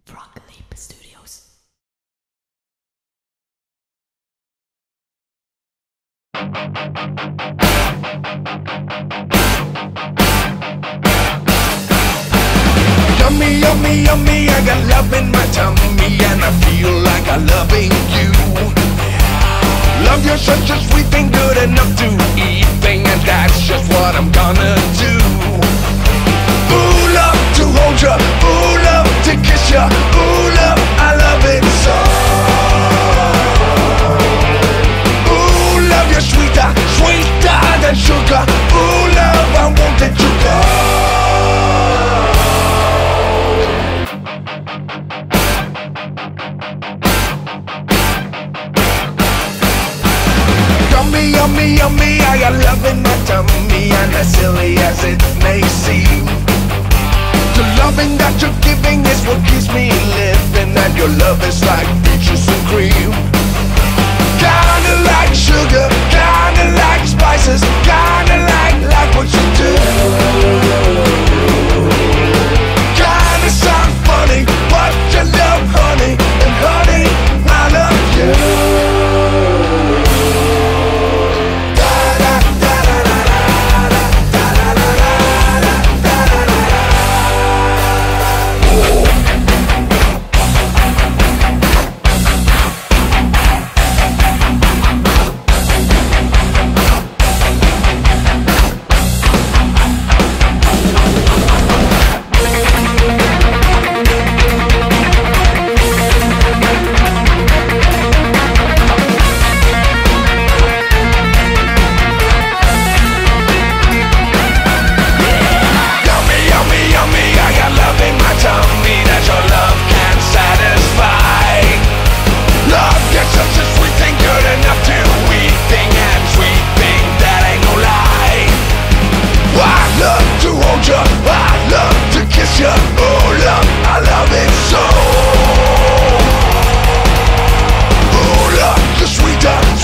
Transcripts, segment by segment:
Frogleapstudios. Yummy, yummy, yummy, I got love in my tummy and I feel like I'm loving you. Love, you're such a sweet thing, good enough to eat thing, and that's just what I'm gonna do. Ooh, love to hold ya, ooh, love to kiss ya, ooh, love, I love it so. Ooh, love, you're sweeter, sweeter than sugar. Ooh, love, I won't let you go. Yummy, yummy, yummy, I got love in my tummy, and as silly as it may seem, the loving that you're giving is what keeps me living, and your love is like peaches and cream. Kinda like sugar, kinda like spices, kinda like what you do. Kinda sound funny, but you love honey, and honey, I love you.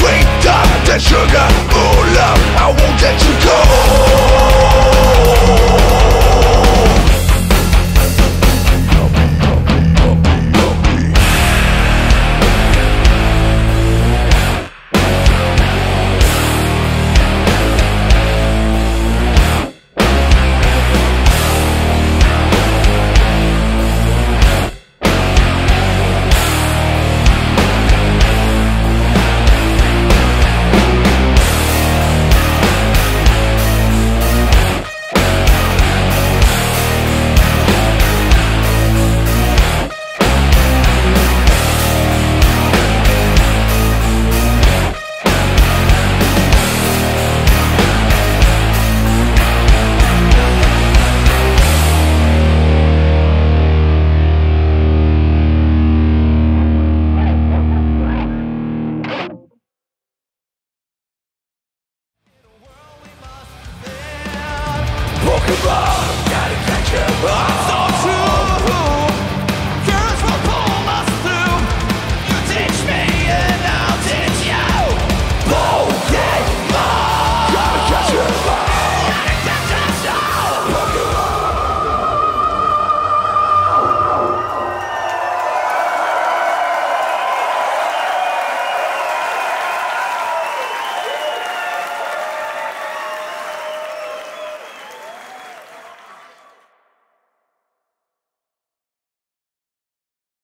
Sugar, oh love, I won't let you go.